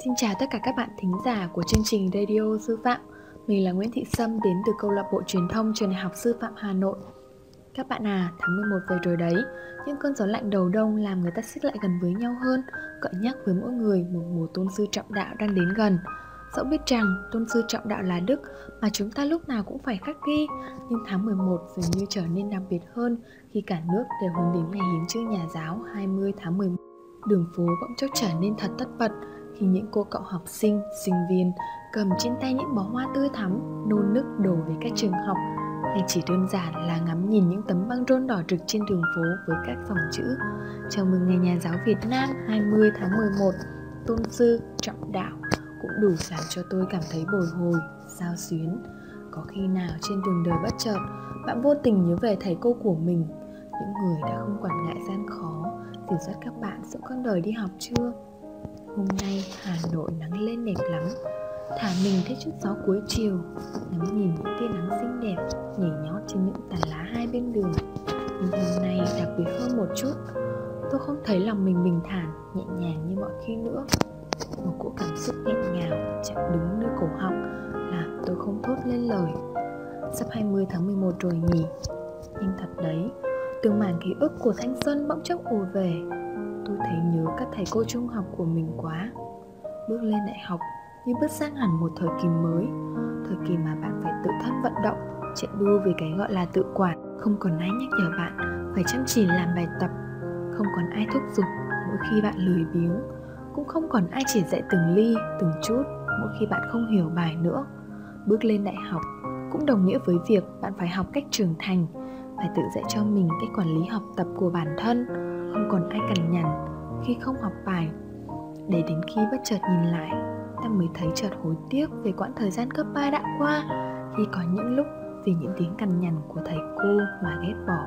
Xin chào tất cả các bạn thính giả của chương trình Radio Sư Phạm. Mình là Nguyễn Thị Sâm đến từ câu lạc bộ truyền thông Trường Đại học Sư phạm Hà Nội. Các bạn à, tháng 11 về rồi đấy. Những cơn gió lạnh đầu đông làm người ta xích lại gần với nhau hơn, gợi nhắc với mỗi người một mùa tôn sư trọng đạo đang đến gần. Dẫu biết rằng tôn sư trọng đạo là đức mà chúng ta lúc nào cũng phải khắc ghi, nhưng tháng 11 dường như trở nên đặc biệt hơn khi cả nước đều hướng đến ngày hiến chương nhà giáo 20 tháng 11. Đường phố bỗng chốc trở nên thật tất bật khi những cô cậu học sinh, sinh viên cầm trên tay những bó hoa tươi thắm, nôn nức đổ về các trường học, hay chỉ đơn giản là ngắm nhìn những tấm băng rôn đỏ rực trên đường phố với các dòng chữ chào mừng Ngày Nhà giáo Việt Nam 20 tháng 11, tôn sư trọng đạo cũng đủ làm cho tôi cảm thấy bồi hồi, xao xuyến. Có khi nào trên đường đời bất chợt bạn vô tình nhớ về thầy cô của mình, những người đã không quản ngại gian khó dìu dắt các bạn giữa con đời đi học chưa? Hôm nay Hà Nội nắng lên đẹp lắm, thả mình theo chút gió cuối chiều, ngắm nhìn những tia nắng xinh đẹp nhảy nhót trên những tán lá hai bên đường. Nhưng hôm nay đặc biệt hơn một chút, tôi không thấy lòng mình bình thản, nhẹ nhàng như mọi khi nữa. Một cỗ cảm xúc nghẹn ngào chặn đứng nơi cổ họng làm tôi không thốt lên lời. Sắp 20 tháng 11 rồi nhỉ? Nhưng thật đấy, từng mảng ký ức của thanh xuân bỗng chốc ùa về. Tôi thấy nhớ các thầy cô trung học của mình quá. Bước lên đại học như bước sang hẳn một thời kỳ mới, thời kỳ mà bạn phải tự thân vận động, chạy đua về cái gọi là tự quản. Không còn ai nhắc nhở bạn phải chăm chỉ làm bài tập, không còn ai thúc giục mỗi khi bạn lười biếng, cũng không còn ai chỉ dạy từng ly, từng chút mỗi khi bạn không hiểu bài nữa. Bước lên đại học cũng đồng nghĩa với việc bạn phải học cách trưởng thành, phải tự dạy cho mình cách quản lý học tập của bản thân, không còn ai cằn nhằn khi không học bài. Để đến khi bất chợt nhìn lại, ta mới thấy chợt hối tiếc về quãng thời gian cấp 3 đã qua, khi có những lúc vì những tiếng cằn nhằn của thầy cô mà ghét bỏ.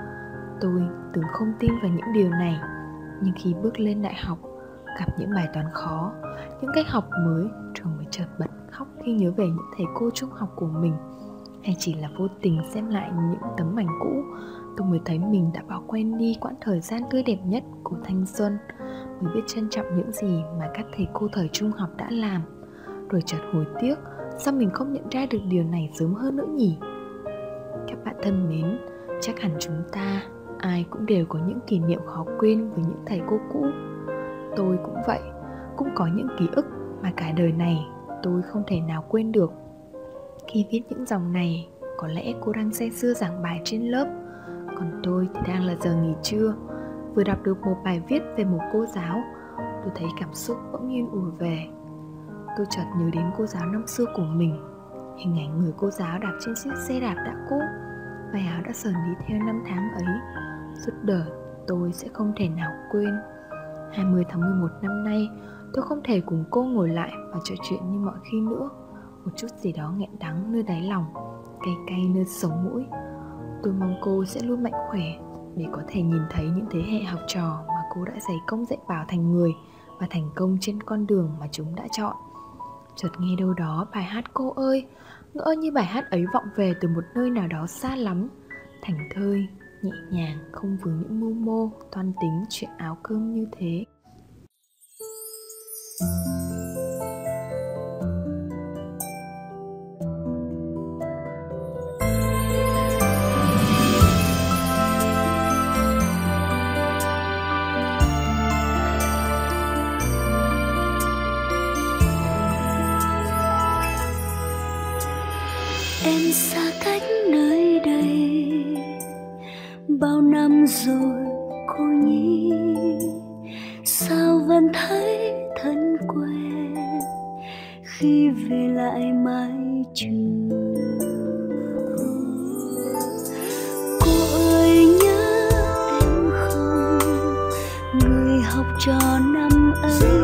Tôi từng không tin vào những điều này, nhưng khi bước lên đại học, gặp những bài toán khó, những cách học mới, rồi mới chợt bật khóc khi nhớ về những thầy cô trung học của mình. Hay chỉ là vô tình xem lại những tấm ảnh cũ, tôi mới thấy mình đã bỏ quên đi quãng thời gian tươi đẹp nhất của thanh xuân, mới biết trân trọng những gì mà các thầy cô thời trung học đã làm. Rồi chợt hối tiếc, sao mình không nhận ra được điều này sớm hơn nữa nhỉ? Các bạn thân mến, chắc hẳn chúng ta ai cũng đều có những kỷ niệm khó quên với những thầy cô cũ. Tôi cũng vậy, cũng có những ký ức mà cả đời này tôi không thể nào quên được. Khi viết những dòng này, có lẽ cô đang say sưa giảng bài trên lớp, còn tôi thì đang là giờ nghỉ trưa. Vừa đọc được một bài viết về một cô giáo, tôi thấy cảm xúc bỗng nhiên ùa về. Tôi chợt nhớ đến cô giáo năm xưa của mình, hình ảnh người cô giáo đạp trên chiếc xe đạp đã cũ, váy áo đã sờn đi theo năm tháng ấy. Suốt đời tôi sẽ không thể nào quên. 20 tháng 11 năm nay, tôi không thể cùng cô ngồi lại và trò chuyện như mọi khi nữa. Một chút gì đó nghẹn đắng nơi đáy lòng, cay cay nơi sống mũi. Tôi mong cô sẽ luôn mạnh khỏe để có thể nhìn thấy những thế hệ học trò mà cô đã dày công dạy bảo thành người và thành công trên con đường mà chúng đã chọn. Chợt nghe đâu đó bài hát Cô ơi, ngỡ như bài hát ấy vọng về từ một nơi nào đó xa lắm, thảnh thơi, nhẹ nhàng, không vướng những mưu mô, toan tính chuyện áo cơm như thế. Em xa cách nơi đây bao năm rồi cô nhi, sao vẫn thấy thân quen khi về lại mái trường. Cô ơi nhớ em không, người học trò năm ấy,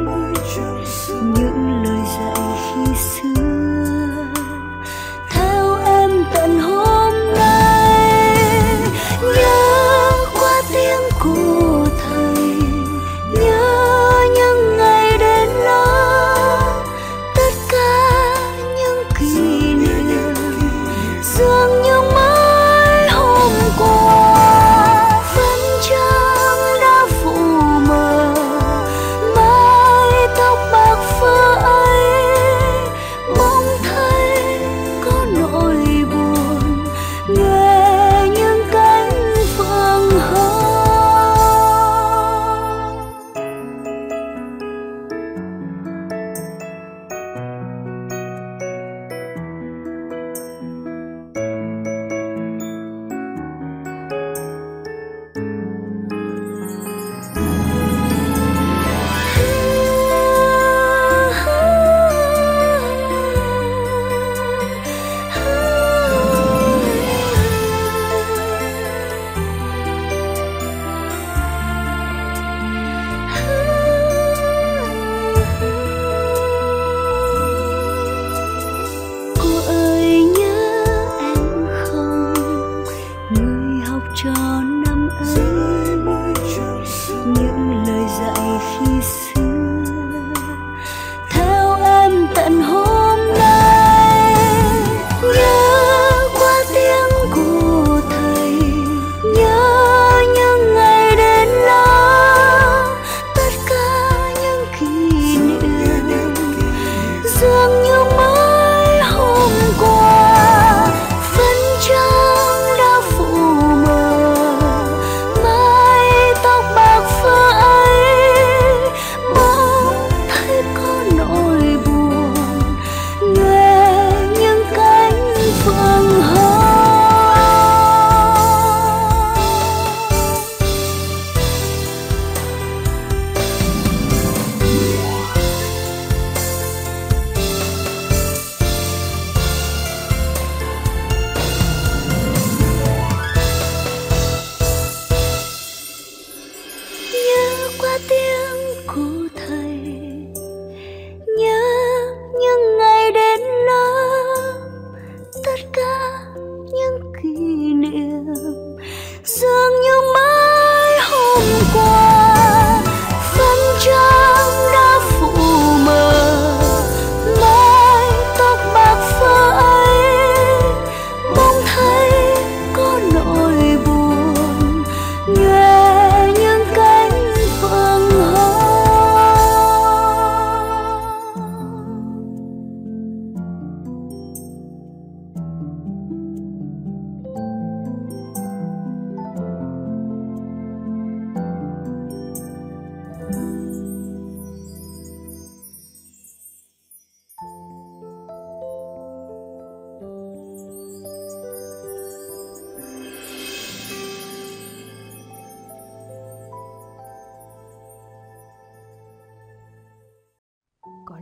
những lời dạy khi xưa theo em tận hôm nay. Nhớ qua tiếng của thầy, nhớ những ngày đến lớp, tất cả những kỷ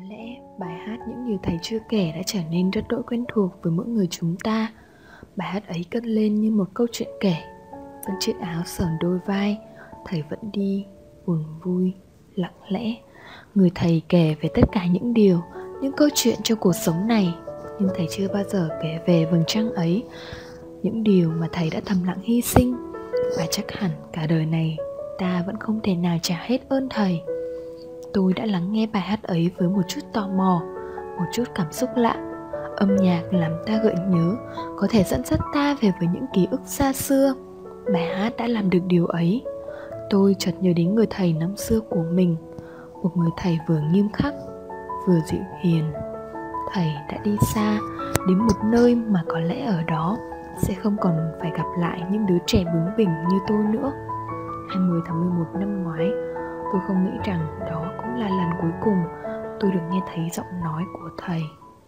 lẽ bài hát Những Điều Thầy Chưa Kể đã trở nên rất đỗi quen thuộc với mỗi người chúng ta. Bài hát ấy cất lên như một câu chuyện kể. Vẫn chiếc áo sờn đôi vai, thầy vẫn đi, buồn vui, lặng lẽ. Người thầy kể về tất cả những điều, những câu chuyện trong cuộc sống này, nhưng thầy chưa bao giờ kể về vầng trăng ấy, những điều mà thầy đã thầm lặng hy sinh. Và chắc hẳn cả đời này ta vẫn không thể nào trả hết ơn thầy. Tôi đã lắng nghe bài hát ấy với một chút tò mò, một chút cảm xúc lạ. Âm nhạc làm ta gợi nhớ, có thể dẫn dắt ta về với những ký ức xa xưa. Bài hát đã làm được điều ấy. Tôi chợt nhớ đến người thầy năm xưa của mình, một người thầy vừa nghiêm khắc, vừa dịu hiền. Thầy đã đi xa, đến một nơi mà có lẽ ở đó sẽ không còn phải gặp lại những đứa trẻ bướng bỉnh như tôi nữa. 20 tháng 11 năm ngoái, tôi không nghĩ rằng đó cũng là lần cuối cùng tôi được nghe thấy giọng nói của thầy.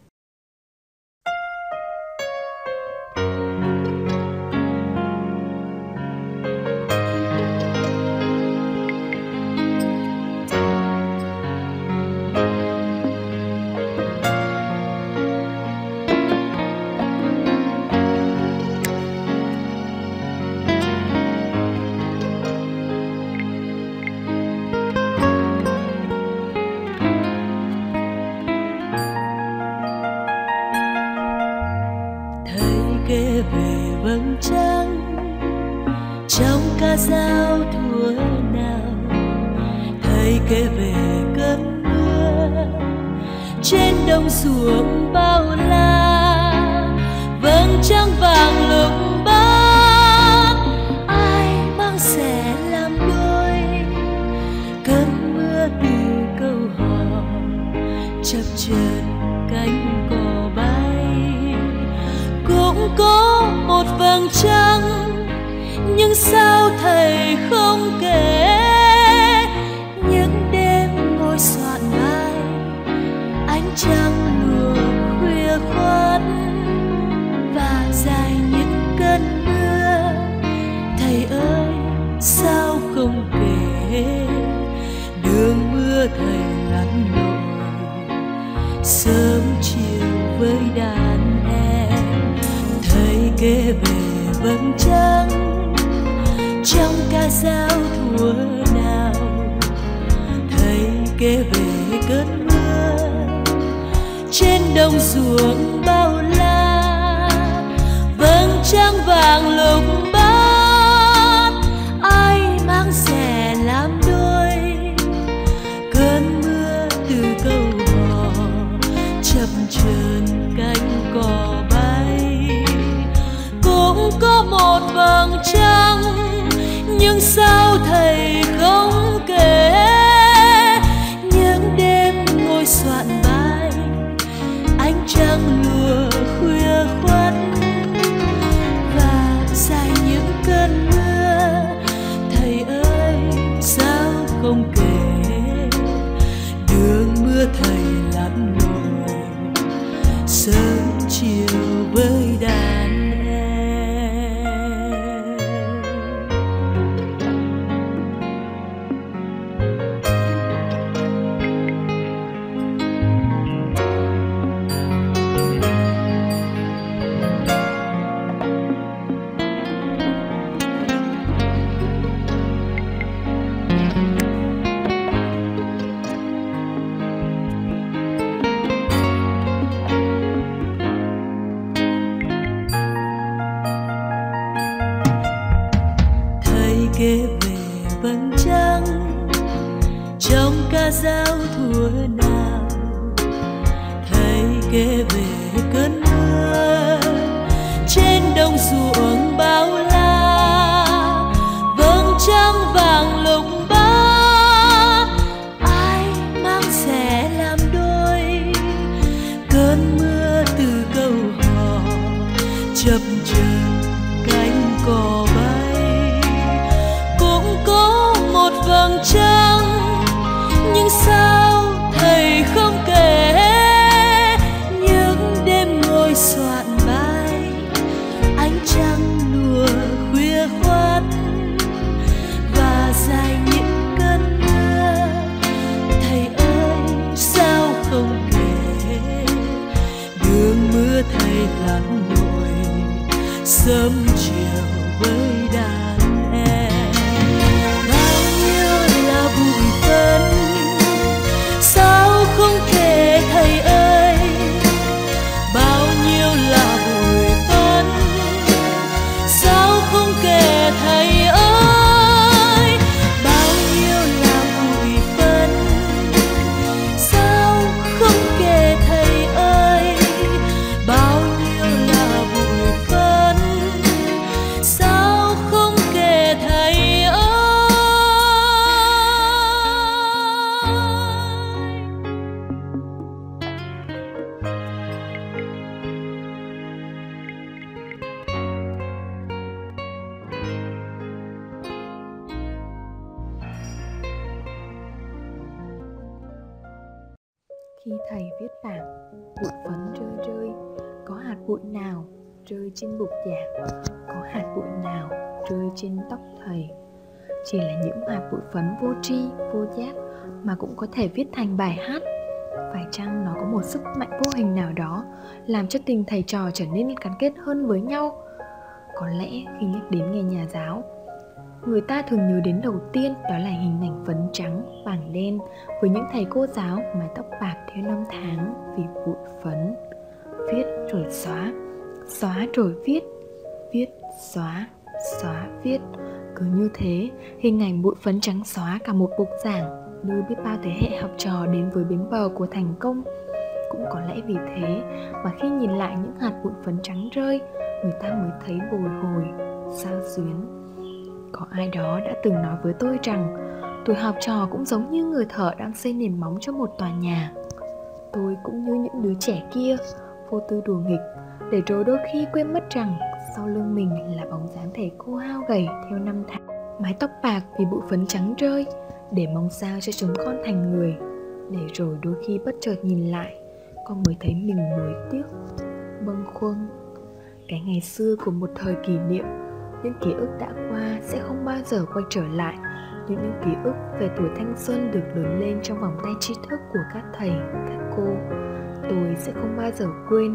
Kể về vầng trăng trong ca dao thuở nào, thầy kể về cơn mưa trên đồng ruộng bao la. Vầng trăng vàng lúc bắc, ai mang sẽ làm đôi. Cơn mưa từ câu hò chập chờn cánh cò bay. Cũng có một vầng trăng, nhưng sao thầy không kể. Những đêm ngồi soạn bài, ánh trăng lùa khuya khoắt và dài những cơn mưa. Thầy ơi sao không kể. Đường mưa thầy lặn lội, sớm chiều với đàn em. Thầy kể về vầng trăng trong ca dao thuở nào. Thầy kể về cơn mưa trên đồng ruộng bao la. Vầng trăng vàng lúc bắc, ai mang rẻ làm đôi. Cơn mưa từ câu hò chập chờn cánh cò bay. Cũng có một vầng trăng, nhưng sao thầy không kể. Những đêm ngồi soạn bài, ánh trăng lùa khuya khoắt và dài những cơn mưa. Thầy ơi sao không kể. Đường mưa thầy lặn lội, sớm chiều với đàn. Kể về vầng trăng trong ca dao thuở nào. Thầy kể về cơn mưa trên đồng ruộng bao la. Vầng trăng vàng lúc bắc, ai mang sẽ làm đôi. Cơn mưa từ câu hò chập chờn cánh cò bay. Một vầng trăng, nhưng sao thầy không kể. Những không kể, đường mưa thay lặn lội, sớm chiều với đàn em. Bao nhiêu là bụi phấn, sao không kể thầy ơi. Bao nhiêu là bụi phấn, sao không kể thầy ơi. Bao nhiêu là bụi phấn, sao không kể thầy ơi. Bao nhiêu là bụi phấn, sao không kể thầy ơi. Khi thầy viết bảng, bụi phấn rơi rơi, có hạt bụi nào rơi trên bục giảng, có hạt bụi nào rơi trên tóc thầy. Chỉ là những hạt bụi phấn vô tri, vô giác mà cũng có thể viết thành bài hát. Phải chăng nó có một sức mạnh vô hình nào đó làm cho tình thầy trò trở nên gắn kết hơn với nhau? Có lẽ khi nhắc đến nghề nhà giáo, người ta thường nhớ đến đầu tiên đó là hình ảnh phấn trắng, vàng đen với những thầy cô giáo mái tóc bạc theo năm tháng vì bụi phấn. Viết rồi xóa, xóa rồi viết, viết xóa, xóa viết. Cứ như thế, hình ảnh bụi phấn trắng xóa cả một bục giảng, đưa biết bao thế hệ học trò đến với bến bờ của thành công. Cũng có lẽ vì thế mà khi nhìn lại những hạt bụi phấn trắng rơi, người ta mới thấy bồi hồi, xao xuyến. Có ai đó đã từng nói với tôi rằng tuổi học trò cũng giống như người thợ đang xây nền móng cho một tòa nhà. Tôi cũng như những đứa trẻ kia, vô tư đùa nghịch, để rồi đôi khi quên mất rằng sau lưng mình là bóng dáng thầy cô hao gầy theo năm tháng, mái tóc bạc vì bụi phấn trắng rơi, để mong sao cho chúng con thành người. Để rồi đôi khi bất chợt nhìn lại, con mới thấy mình nuối tiếc, bâng khuâng. Cái ngày xưa của một thời kỷ niệm, những ký ức đã qua sẽ không bao giờ quay trở lại, như những ký ức về tuổi thanh xuân được lớn lên trong vòng tay tri thức của các thầy, các cô. Tôi sẽ không bao giờ quên.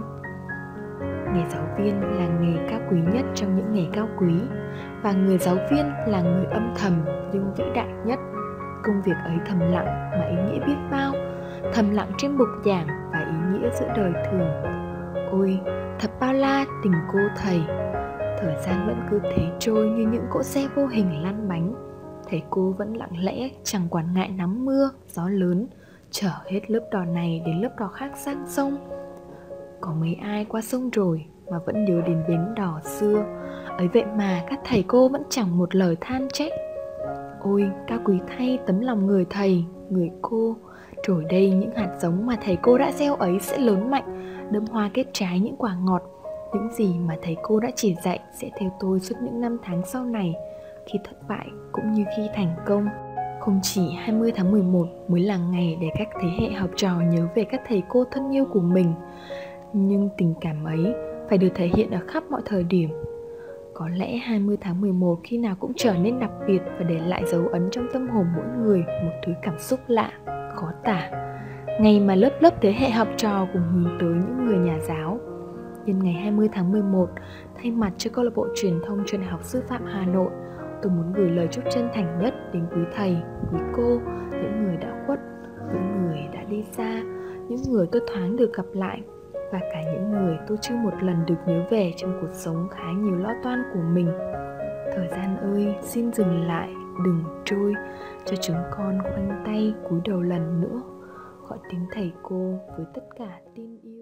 Nghề giáo viên là nghề cao quý nhất trong những nghề cao quý, và người giáo viên là người âm thầm nhưng vĩ đại nhất. Công việc ấy thầm lặng mà ý nghĩa biết bao, thầm lặng trên bục giảng và ý nghĩa giữa đời thường. Ôi, thật bao la tình cô thầy. Thời gian vẫn cứ thế trôi như những cỗ xe vô hình lăn bánh. Thầy cô vẫn lặng lẽ, chẳng quản ngại nắng mưa, gió lớn, chở hết lớp đò này đến lớp đò khác sang sông. Có mấy ai qua sông rồi mà vẫn nhớ đến bến đò xưa. Ấy vậy mà các thầy cô vẫn chẳng một lời than trách. Ôi, cao quý thay tấm lòng người thầy, người cô. Rồi đây những hạt giống mà thầy cô đã gieo ấy sẽ lớn mạnh, đơm hoa kết trái những quả ngọt. Những gì mà thầy cô đã chỉ dạy sẽ theo tôi suốt những năm tháng sau này, khi thất bại cũng như khi thành công. Không chỉ 20 tháng 11 mới là ngày để các thế hệ học trò nhớ về các thầy cô thân yêu của mình, nhưng tình cảm ấy phải được thể hiện ở khắp mọi thời điểm. Có lẽ 20 tháng 11 khi nào cũng trở nên đặc biệt và để lại dấu ấn trong tâm hồn mỗi người một thứ cảm xúc lạ, khó tả. Ngày mà lớp lớp thế hệ học trò cùng hướng tới những người nhà giáo. Nhân ngày 20 tháng 11, thay mặt cho câu lạc bộ truyền thông Trường Đại học Sư phạm Hà Nội, tôi muốn gửi lời chúc chân thành nhất đến quý thầy, quý cô, những người đã khuất, những người đã đi xa, những người tôi thoáng được gặp lại, và cả những người tôi chưa một lần được nhớ về trong cuộc sống khá nhiều lo toan của mình. Thời gian ơi, xin dừng lại, đừng trôi, cho chúng con khoanh tay cúi đầu lần nữa, gọi tiếng thầy cô với tất cả tin yêu.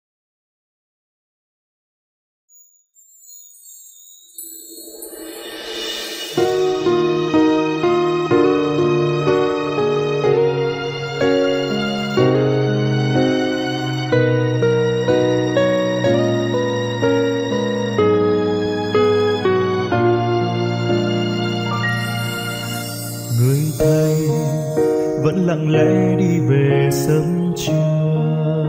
Người thầy vẫn lặng lẽ đi về sớm trưa,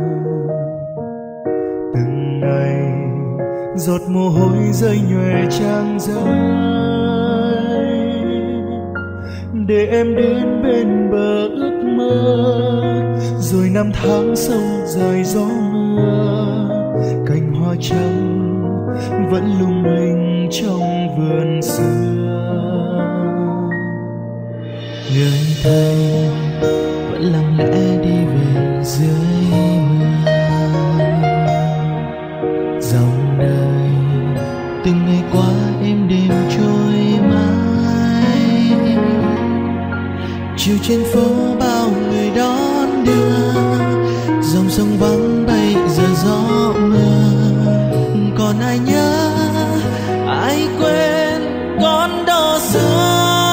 từng ngày giọt mồ hôi rơi nhuệ trang giấy, để em đến bên bờ ước mơ rồi năm tháng sông dài gió mưa, cành hoa trắng vẫn lung linh trong vườn xưa. Người thầy vẫn lặng lẽ đi về dưới mưa, dòng đời từng ngày qua êm đềm trôi mãi. Chiều trên phố bao người đón đưa, dòng sông vắng bây giờ gió mưa. Còn ai nhớ, ai quên con đò xưa.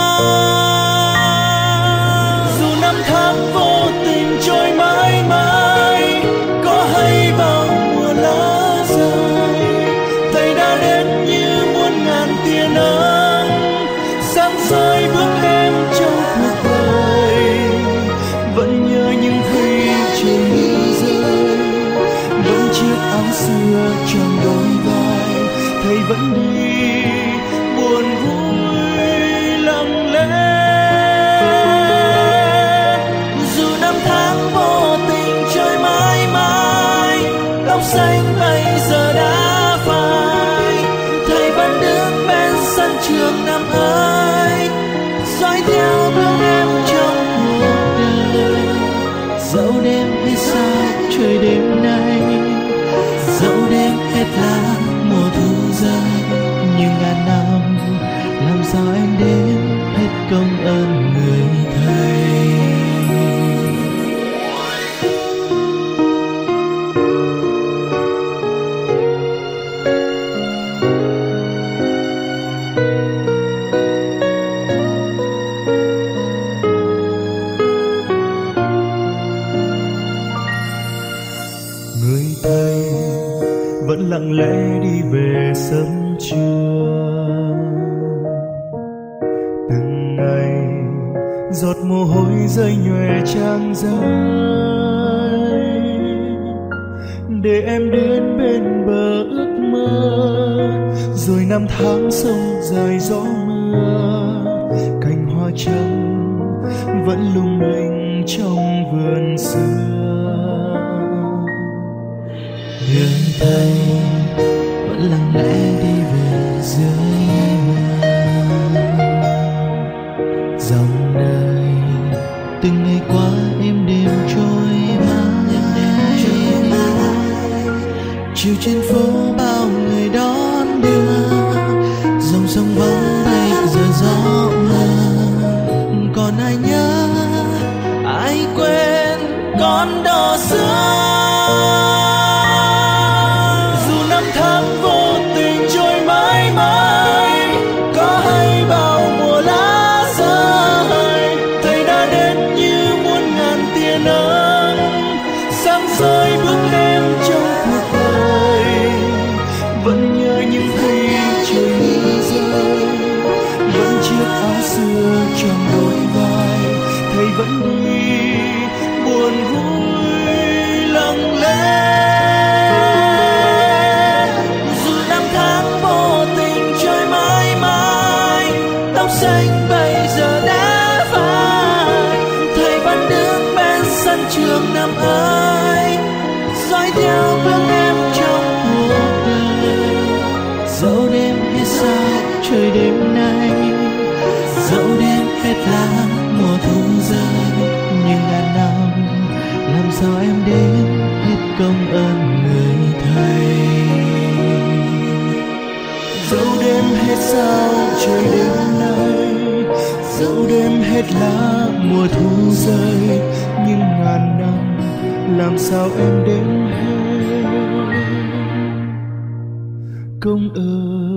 Dù năm tháng vô tình trôi mãi mãi, có hay bao mùa lá rơi, thầy đã đến như muôn ngàn tia nắng sáng soi bước em trong cuộc đời. Vẫn nhớ những khi trời mưa rơi, vẫn chiếc áo xưa tròn đôi vai, thầy vẫn đi buồn vui lặng lẽ. Dù năm tháng vô tình trôi mãi mãi, tóc xanh bây giờ đã phai, thầy vẫn đứng bên sân trường năm ấy, dõi theo bước em trong cuộc đời. Dẫu đêm hết sao trời đêm nay, dẫu đêm hết lá mùa thu rơi, nhưng ngàn năm làm sao em đếm hết công ơn người thầy. Người thầy vẫn lặng lẽ đi về sớm trưa, từng ngày giọt mồ hôi rơi nhòe trang giấy, để em đến bên bờ ước mơ. Rồi năm tháng sông dài gió mưa, cành hoa trắng vẫn lung linh trong vườn xưa. Người thầy vẫn lặng lẽ đi về dưới mưa, dòng đời từng ngày qua êm đềm trôi mãi. Chiều trên phố bao người đón đưa, dòng sông vắng bây giờ gió mưa. Còn ai nhớ, ai quên con đò xưa. Rơi bước em trong cuộc đời, vẫn nhớ những khi trời mưa rơi, vẫn chiếc áo xưa tròn đôi vai, thầy vẫn đi buồn vui lặng lẽ. Dù năm tháng vô tình trôi mãi mãi, tóc xanh bây giờ đã phai, thầy vẫn đứng bên sân trường năm ấy, dõi theo bước em trong cuộc đời. Dẫu đêm hết sao trời đêm nay, dẫu đêm hết lá mùa thu rơi, nhưng ngàn năm làm sao em đếm hết công ơn người thầy. Dẫu đêm hết sao trời đêm nay, dẫu đêm hết lá mùa thu rơi, nhưng ngàn năm làm sao em đếm hết công ơn